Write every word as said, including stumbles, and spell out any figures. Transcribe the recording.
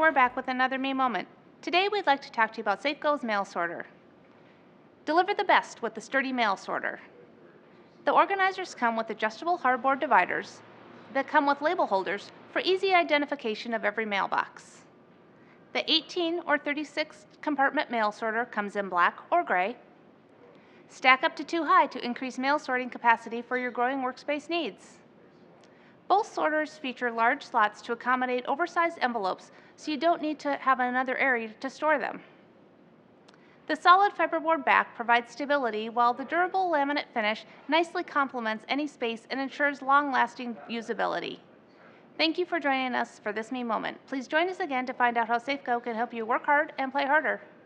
we're back with another Me Moment. Today we'd like to talk to you about Safco's mail sorter. Deliver the best with the sturdy mail sorter. The organizers come with adjustable hardboard dividers that come with label holders for easy identification of every mailbox. The eighteen or thirty-six compartment mail sorter comes in black or gray. Stack up to two high to increase mail sorting capacity for your growing workspace needs. Both sorters feature large slots to accommodate oversized envelopes, so you don't need to have another area to store them. The solid fiberboard back provides stability, while the durable laminate finish nicely complements any space and ensures long-lasting usability. Thank you for joining us for this Me Moment. Please join us again to find out how Safco can help you work hard and play harder.